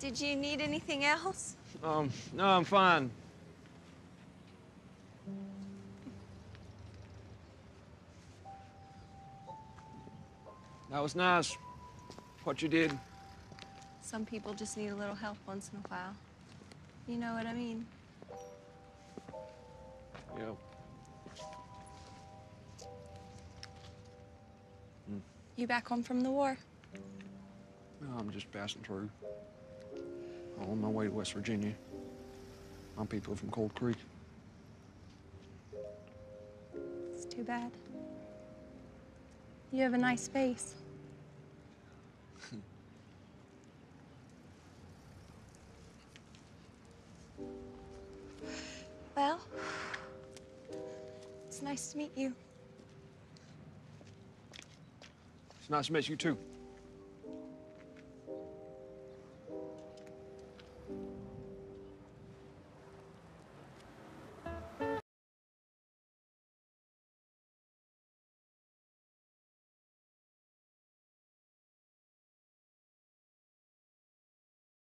Did you need anything else? No, I'm fine. That was nice, what you did. Some people just need a little help once in a while. You know what I mean? Yeah. You back home from the war? No, I'm just passing through. On my way to West Virginia. My people are from Cold Creek. It's too bad. You have a nice face. Well, it's nice to meet you. It's nice to meet you, too.